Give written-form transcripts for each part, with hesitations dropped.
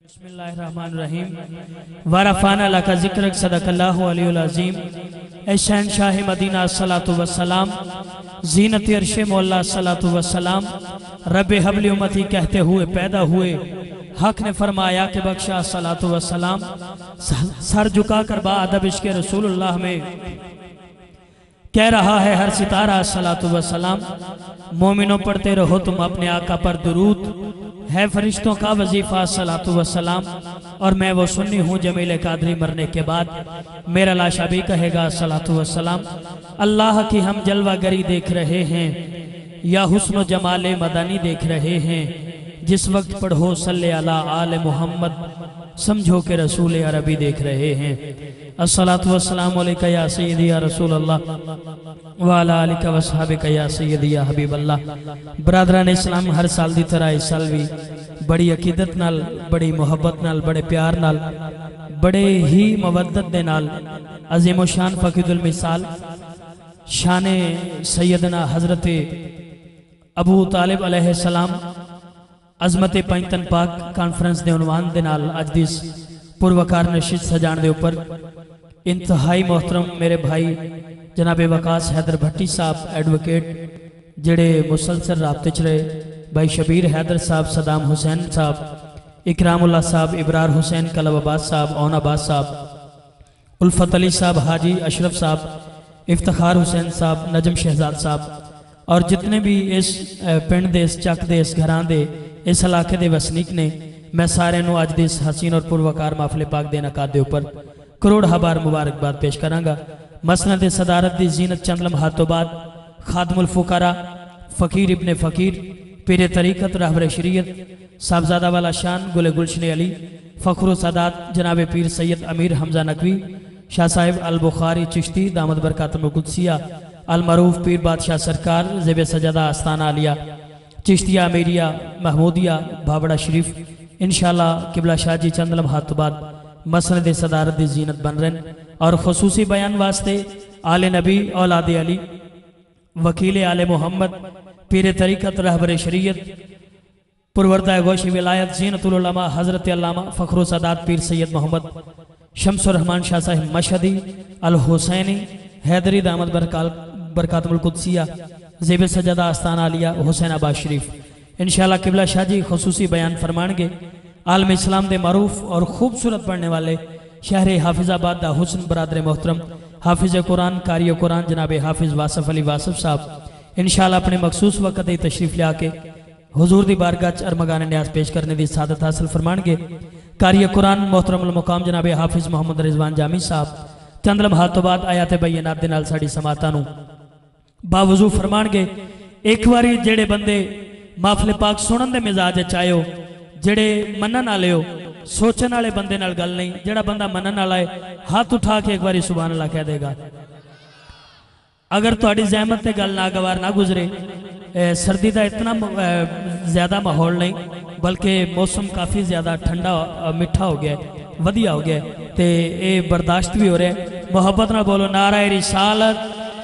بسم اللہ الرحمن الرحیم ورفعنا لک ذکرک صدق اللہ علیہ العظیم اے شہنشاہ مدینہ الصلاۃ والسلام زینت عرش مولا الصلاۃ والسلام رب حب لی امتی کہتے ہوئے پیدا ہوئے حق نے فرمایا کہ بخشا الصلاۃ والسلام سر جھکا کر با ادب عشق رسول اللہ میں کہہ رہا ہے ہر ستارہ الصلاۃ والسلام مومنوں پڑھتے رہو تم اپنے آقا پر درود ہے فرشتوں کا وظیفہ الصلاۃ والسلام اور میں وہ سنی ہوں جمیل قادری مرنے کے بعد میرا لاشا بھی کہے گا الصلاۃ والسلام اللہ کی ہم جلوہ گری دیکھ رہے ہیں یا حسن و جمال مدنی دیکھ رہے ہیں جس وقت پڑھو صلی علی آل محمد سمجھو کہ رسول عربی دیکھ رہے ہیں الصلاۃ والسلام علیکہ یا سیدی یا رسول اللہ وعلا آلکہ وصحابکہ یا سیدی یا حبیب اللہ برادران اسلام ہر سال دی طرح اس سال بھی بڑی عقیدت نال بڑی محبت نال بڑے پیار نال بڑے ہی مودت دے نال عظیم و شان فقید المثال شان سیدنا حضرت ابو طالب علیہ السلام عظمت پنجتن پاک کانفرنس دے عنوان دے نال اج دیس پروکار نشید سجان دے اوپر انتہائی محترم میرے بھائی جناب وقاص حیدر بھٹی صاحب ایڈوکیٹ جڑے مسلسل رابطے چ رہے بھائی شبیر حیدر صاحب صدام حسین صاحب اکرام اللہ صاحب ابرار حسین کلب عباس صاحب اون عباس صاحب الفت علی صاحب حاجی اشرف صاحب افتخار حسین صاحب نجم شہزاد صاحب اور جتنے بھی اس پنڈ دے اس چک دے اس گھران دے اس علاقے دے وسنیک نے میں سارے نو اج دیس حسین اور پروکار محفل پاک دے انعقاد دے اوپر کروڑ ہبار مبارکباد پیش کرانگا مسند صدارت دی زینت چند لمحاتوں بعد خادم الفقراء فقیر ابن فقیر پیر طریقت رہبر شریعت صاحبزادہ والا شان گل گلشن علی فخر و سادات جناب پیر سید امیر حمزہ نقوی شاہ صاحب البخاری چشتی دامت برکاتم القدسیہ المعروف پیر بادشاہ سرکار زیب سجدہ آستانہ علیہ چشتیہ امیریہ محمودیہ بھاوڑا شریف انشاءاللہ قبلہ شاہ جی چند لمحات بعد مسند صدارت دی زینت بن رہن اور خصوصی بیان واسطے آل نبی اولاد علی وکیل آل محمد پیر طریقت رہبر شریعت پروردہ گوش ولایت زینت العلماء حضرت علامہ فخر و سادات پیر سید محمد شمس الرحمن شاہ صاحب مشہدی الحسینی حیدری دامت برکاتم القدسیہ زیب سجدہ آستانہ علیہ حسین آباد شریف انشاءاللہ قبلہ شاہ جی خصوصی بیان فرمانگے عالم اسلام دے معروف اور خوبصورت پڑھنے والے شہر حافظ آباد دا حسن برادر محترم حافظ قرآن قاری قرآن جناب حافظ واصف علی واصف صاحب انشاءاللہ اپنے مخصوص وقت تشریف لیا کے حضور دی بارگاہ ارمغان نیاز پیش کرنے دی سعادت حاصل فرمانگے قاری قرآن محترم المقام جناب حافظ محمد رضوان جامی صاحب چند لمحات بعد آیات بینات دے نال ساڈی سماعتاں نو باوضو فرمانگے ایک باری جڑے بندے محفل پاک سنن دے مزاج چاہیو جڑے منن والے ہو سوچن والے بندے نال گل نہیں جڑا بندہ منن والا ہے ہاتھ اٹھا کے ایک باری سبحان اللہ کہہ دے گا اگر تہاڈی زحمت تے گل ناگوار نہ گزرے سردی دا اتنا زیادہ ماحول نہیں بلکہ موسم کافی زیادہ ٹھنڈا میٹھا ہو گیا ہے ودیا ہو گیا ہے تے اے برداشت بھی ہو رہا ہے محبت نہ بولو نعرہ رسالت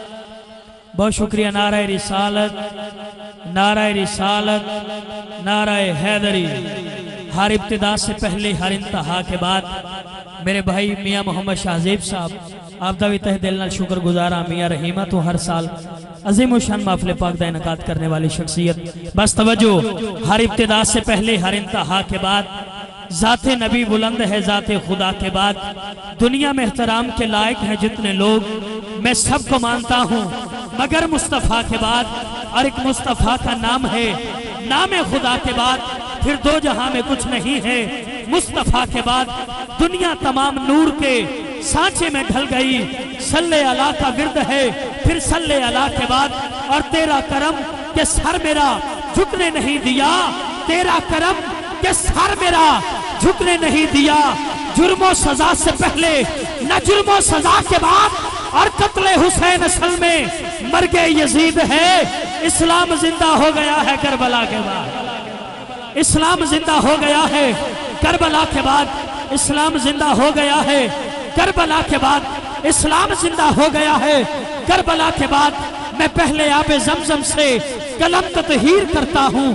بہت شکریہ نعرہ رسالت نعرہ رسالت نعرہ حیدری ہر ابتدا سے پہلے ہر انتہا کے بعد میرے بھائی میاں محمد شہزیب صاحب آپ دا بھی تہ دل نال شکر گزارا میاں رحیمہ تو ہر سال عظیم و شان محفل پاک دا انعقاد کرنے والی شخصیت بس توجہ ہر ابتدا سے پہلے ہر انتہا کے بعد ذات نبی بلند ہے ذات خدا کے بعد دنیا میں احترام کے لائق ہیں جتنے لوگ میں سب کو مانتا ہوں مگر مصطفیٰ کے بعد اور ایک مصطفیٰ کا نام ہے نام خدا کے بعد پھر دو جہاں میں کچھ نہیں ہے مصطفیٰ کے بعد دنیا تمام نور کے سانچے میں ڈھل گئی صلی اللہ کا ورد ہے پھر صلی اللہ کے بعد اور تیرا کرم کہ سر میرا جھکنے نہیں دیا تیرا کرم کہ سر میرا جھکنے نہیں دیا جرم و سزا سے پہلے نہ جرم و سزا کے بعد اور قتل حسین اصل میں مرگ یزید ہے اسلام زندہ ہو گیا ہے کربلا کے بعد اسلام زندہ ہو گیا ہے کربلا کے بعد اسلام زندہ ہو گیا ہے کربلا کے بعد اسلام زندہ ہو گیا ہے کربلا کے بعد میں پہلے آب زمزم سے قلم تطہیر کرتا ہوں میں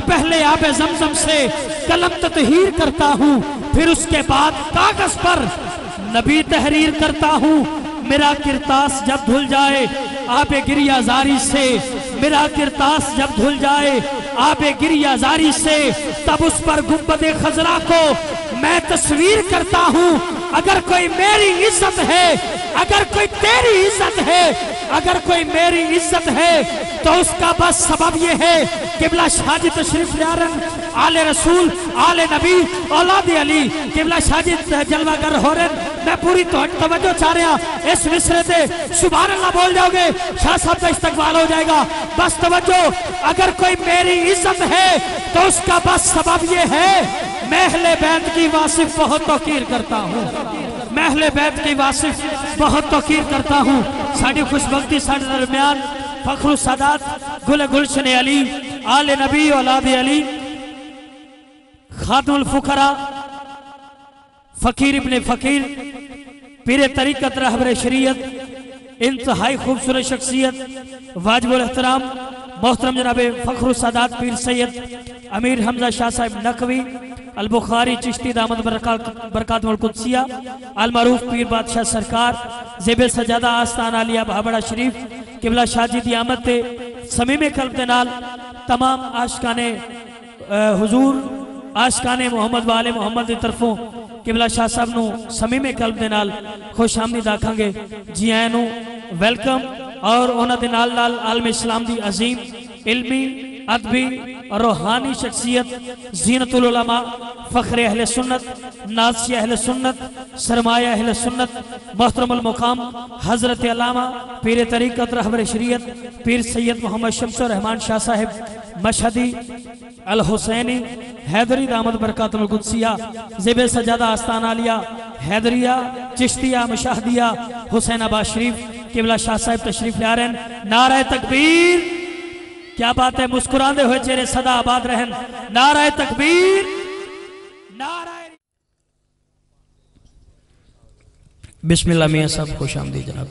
میں پہلے آب زمزم سے قلم تطہیر کرتا ہوں، پھر اس کے بعد کاغذ پر نبی تحریر کرتا ہوں۔ میرا کرتاس جب دھل جائے آب گریہ زاری سے، میرا کرتاس جب دھل جائے آب گریہ زاری سے، تب اس پر گنبد خضرا کو میں تصویر کرتا ہوں۔ اگر کوئی میری عزت ہے، اگر کوئی تیری عزت ہے، اگر کوئی میری عزت ہے تو اس کا بس سبب یہ ہے قبلہ شاہ جی تشریف لے رہے ہیں، آل رسول، آل نبی، اولاد علی، قبلہ شاہ جی جلوہ گر ہو رہے ہیں۔ میں پوری توجہ چاہ رہا اس مصرے سے سبحان اللہ بول جاؤ گے، شاہ صاحب کا استقبال ہو جائے گا۔ بس توجہ، اگر کوئی میری عزت ہے تو اس کا بس سبب یہ ہے میں اہل بیت کی واصف بہت توقیر کرتا ہوں، میں اہل بیت کی واصف بہت توقیر کرتا ہوں۔ ساڑھی خوشبختی ساڑھ درمیان فخر السادات گل گلشن علی، آل نبی، اولاد علی، خاتم الفقراء، فقیر ابن فقیر، پیر طریقت رہبر شریعت، انتہائی خوبصورت شخصیت، واجب الاحترام محترم جناب فخر السادات پیر سید امیر حمزہ شاہ صاحب نقوی البخاری چشتی دامت برکاتم القدسیہ، المعروف پیر بادشاہ سرکار، زیب سجادہ آستان علیہ بہبڑا شریف، قبلہ شاہ جی دی آمد تے سمیم قلب دے نال تمام عاشقان حضور، عاشقان محمد والے محمد دی طرفوں قبلہ شاہ صاحب نو سمیم قلب دے نال خوش آمدید آکھاں گے، جی آئے نو ویلکم۔ اور اونا دے نال نال عالم اسلام دی عظیم علمی، ادبی اور روحانی شخصیت، زینت العلماء، فخر اہل سنت، نازشی اہل سنت، سرمایہ اہل سنت، محترم المقام حضرت علامہ پیر طریقت رہبر شریعت پیر سید محمد شمس الرحمن شاہ صاحب مشہدی الحسینی حیدری دامت برکات القدسیہ، زیب سجادہ آستان علیہ حیدریہ چشتیہ مشاہدیہ حسین آباد شریف، قبلہ شاہ صاحب تشریف لے رہے ہیں۔ نعرہ تکبیر، کیا بات ہے، مسکراندے ہوئے چہرے صدا آباد رہن، نعرہ تکبیر، نعرہ۔ بسم اللہ میاں صاحب خوش آمدید جناب۔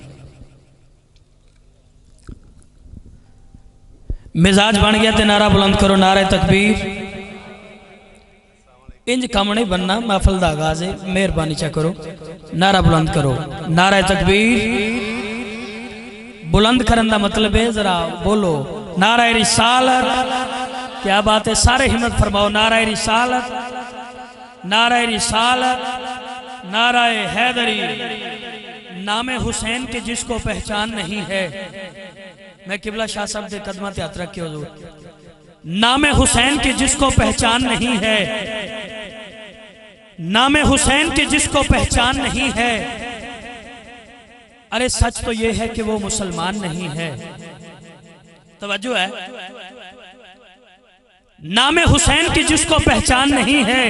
مزاج بن گیا تے نعرہ بلند کرو، نعرہ تکبیر۔ انج کام نہیں بننا، محفل دا آغاز ہے، مہربانی چاہ کرو، نعرہ بلند کرو، نعرہ تکبیر۔ بلند کرن دا مطلب ہے ذرا بولو نعرہ رسالت، کیا بات ہے، سارے ہمت فرماؤ، نعرہ رسالت، نعرہ رسالت، نعرہ حیدری۔ نام حسین کے جس کو پہچان نہیں ہے، میں قبلہ شاہ صاحب دے قدمہ تے ہاتھ رکھے حضور، نام حسین کے جس کو پہچان نہیں ہے، نام حسین کے جس کو پہچان نہیں ہے، ارے سچ تو یہ ہے کہ وہ مسلمان نہیں ہے۔ توجہ ہے، نام حسین کی جس کو پہچان نہیں ہے،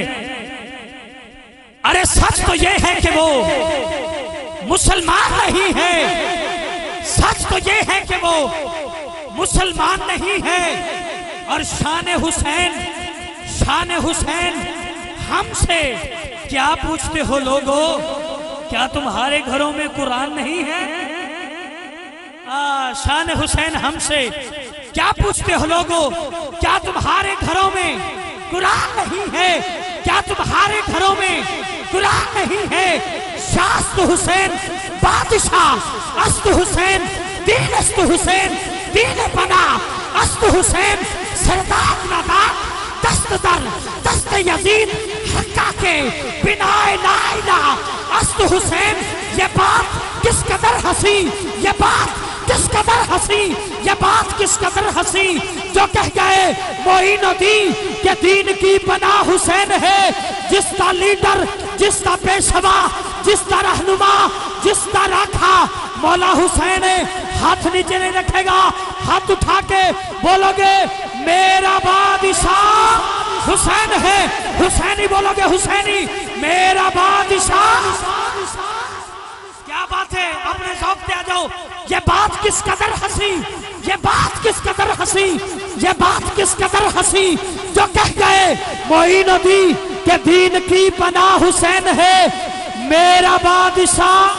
ارے سچ تو یہ ہے کہ وہ مسلمان نہیں ہے، سچ تو یہ ہے کہ وہ مسلمان نہیں ہے۔ اور شان حسین، شان حسین ہم سے کیا پوچھتے ہو لوگو، کیا تمہارے گھروں میں قرآن نہیں ہے؟ شان حسین ہم سے کیا پوچھتے ہو لوگو، کیا تمہارے گھروں میں قرآن نہیں ہے؟ کیا تمہارے گھروں میں قرآن نہیں ہے؟ شاست حسین بادشاہ، است حسین دین، است حسین دین بنا، است حسین سردار ندا، دست در دست یزید حقہ کے بنائے نائلہ، است حسین۔ یہ بات کس قدر ہنسی، یہ بات کس قدر ہنسی، یہ بات کس قدر ہنسی، جو کہہ گئے معین الدین کہ دین کی پناہ حسین ہے، جس کا لیڈر، جس کا پیشوا، جس کا رہنما، جس کا راکھا مولا حسین ہے۔ ہاتھ نیچے نہیں رکھے گا، ہاتھ اٹھا کے بولو گے میرا بادشاہ حسین ہے، حسینی بولو گے، حسینی میرا بادشاہ۔ کیا بات ہے، اپنے ذوق پہ آ جاؤ۔ یہ بات کس قدر ہنسی، یہ بات کس قدر ہنسی، یہ بات کس قدر ہنسی، جو کہہ گئے معین الدین کہ دین کی پناہ حسین ہے، میرا بادشاہ،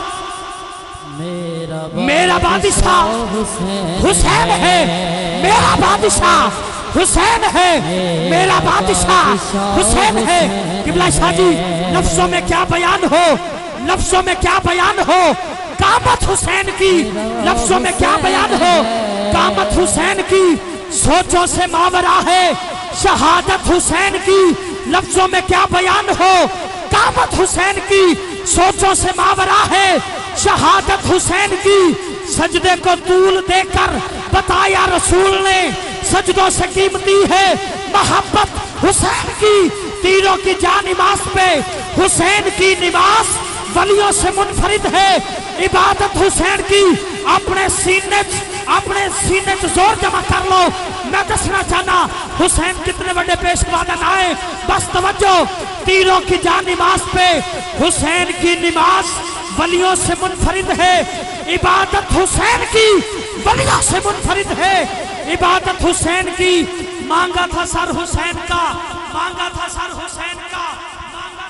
میرا بادشاہ حسین ہے، میرا بادشاہ حسین ہے، میرا بادشاہ حسین ہے۔ قبلہ شاہ جی لفظوں میں کیا بیان ہو، لفظوں میں کیا بیان ہو، قامت حسین کی لفظوں میں کیا بیان ہو، قامت حسین کی سوچوں سے ماورا ہے، شہادت حسین کی لفظوں میں کیا بیان ہو، قامت حسین کی سوچوں سے ماورا ہے، شہادت حسین کی سجدے کو طول دے کر بتایا رسول نے، سجدوں سے قیمتی ہے محبت حسین کی، تیروں کی جان نماز پہ حسین کی نماز ولیوں سے منفرد ہے، عبادت حسین کی اپنے سینے زور جمع کر لو۔ میں دسنا چاہنا حسین کتنے بڑے پیشوا نہ آئے، بس توجہ، تیروں کی جان نماز پہ حسین کی نماز ولیوں سے منفرد ہے، عبادت حسین کی ولیوں سے منفرد ہے، عبادت حسین کی۔ مانگا تھا سر حسین کا، مانگا تھا سر حسین کا، مانگا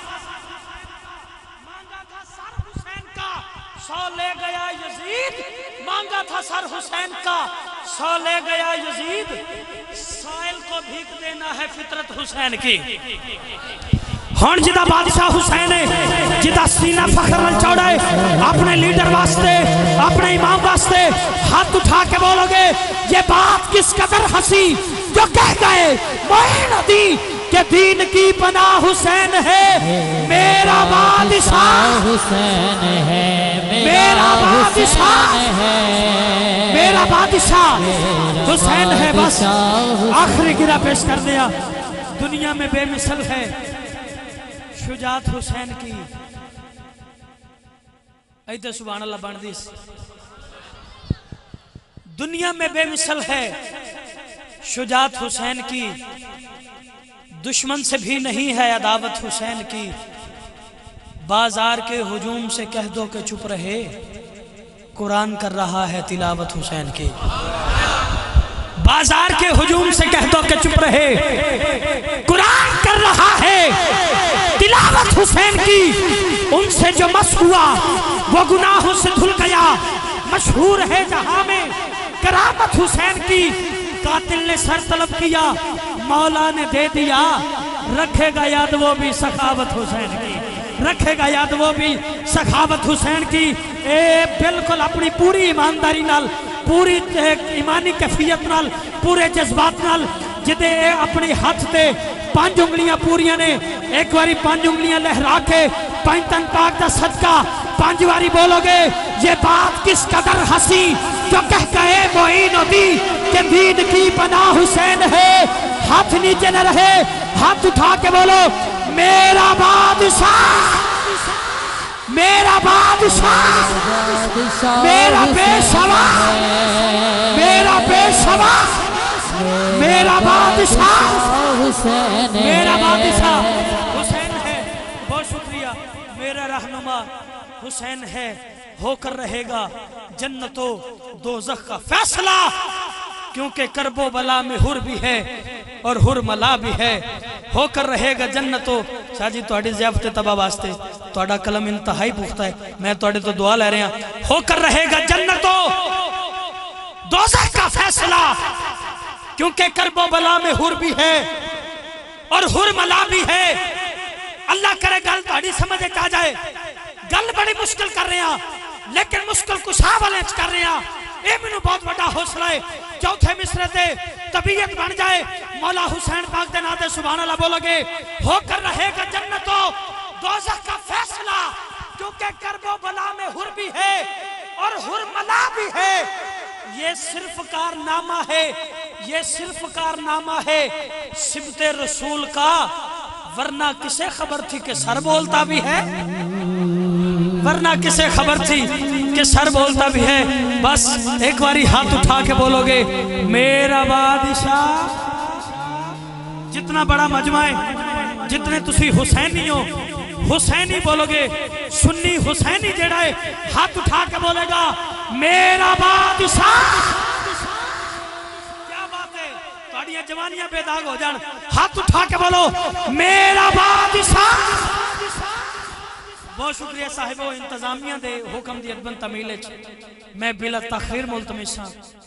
تھا سر حسین کا، 100 لے گیا یزید، مانگا تھا سر حسین کا، 100 لے گیا یزید، سائل کو بھیک دینا ہے فطرت حسین کی۔ ہون جدہ بادشاہ حسین ہے، جدہ سینہ فخر نل چوڑا ہے، اپنے لیڈر واسطے، اپنے امام واسطے ہاتھ اٹھا کے بولو گے یہ بات کس قدر ہنسی جو کہہ گئے معین الدین کہ دین کی پناہ حسین ہے، میرا بادشاہ حسین ہے، میرا بادشاہ ہے، میرا بادشاہ حسین ہے۔ بس آخری گرہ پیش کر دیا، دنیا میں بے مثل ہے شجاعت حسین کی۔ ایتے سبحان اللہ بان دیس، دنیا میں بے مثل ہے شجاعت حسین کی، دشمن سے بھی نہیں ہے عداوت حسین کی، بازار کے ہجوم سے کہہ دو کہ چپ رہے، قرآن کر رہا ہے تلاوت حسین کی۔ بازار کے ہجوم سے کہہ دو کہ چپ رہے، قرآن کر رہا ہے تلاوت حسین کی۔ ان سے جو مس ہوا وہ گناہوں سے دھل گیا، مشہور ہے جہاں میں کرامت حسین کی۔ قاتل نے سر طلب کیا، مولا نے دے دیا، رکھے گا یاد وہ بھی سخاوت حسین کی، رکھے گا یاد وہ بھی سخاوت حسین کی۔ بالکل اپنی پوری ایمانداری نال، پوری ایمانی کیفیت نال، پورے جذبات نال جدے اپنی ہاتھ تے 5 انگلیاں پوریاں نے، ایک واری 5 انگلیاں لہرا کے پینتن پاک دا صدقہ 5 واری بولو گے یہ بات کس قدر ہنسی جو کہہ گئے معین الدین کہ دین کی پناہ حسین ہے۔ ہاتھ نیچے نہ رہے، ہاتھ اٹھا کے بولو میرا بادشاہ، میرا بادشاہ، میرا پیشوا، میرا پیشوا، میرا بادشاہ، میرا بادشاہ حسین ہے۔ بہت شکریہ، میرا رہنما حسین ہے، ہو کر رہے گا جنت و دوزخ کا فیصلہ، کیونکہ کرب و بلا میں حر بھی ہے اور حر ملا بھی ہے، ہو کر رہے گا جنت و۔ شاہ جی توڑی زیافت تباہ واسطے توڑا کلم انتہائی پختہ ہے، میں توڑے تو دعا لے رہے ہیں، ہو کر رہے گا جنت و دوزخ کا فیصلہ، کیونکہ کرب و بلا میں حر بھی ہے اور حر ملا بھی ہے۔ اللہ کرے گل توڑی سمجھے کہا جائے، گل بڑی مشکل کر رہے ہیں لیکن مشکل کشا والے کر رہے ہیں۔ اے منو بہت بڑا حوصلہ ہے، چوتھے مصرے تے طبیعت بن جائے مولا حسین پاک دے ناتے سبحان اللہ بولو گے، ہو کر رہے گا جنت و دوزخ کا فیصلہ، کیونکہ کرب و بلا میں حر بھی ہے اور حر ملا بھی ہے۔ یہ صرف کارنامہ ہے، یہ صرف کارنامہ ہے سبت رسول کا، ورنہ کسے خبر تھی کہ سر بولتا بھی ہے، ورنہ کسے خبر تھی کہ سر بولتا بھی ہے۔ بس ایک باری ہاتھ اٹھا کے بولو گے میرا بادشاہ۔ جتنا بڑا مجمع ہے، جتنے تسی حسینی ہو، حسینی بولو گے، سنی حسینی جڑا ہے ہاتھ اٹھا کے بولے گا میرا بادشاہ۔ کیا بات ہے، توڑیاں جوانیاں بے داغ ہو جان، ہاتھ اٹھا کے بولو میرا بادشاہ۔ بہت شکریہ صاحبو، انتظامیہ دے حکم دی ادبن تمیلے میں بلا تاخیر ملتمس ہاں۔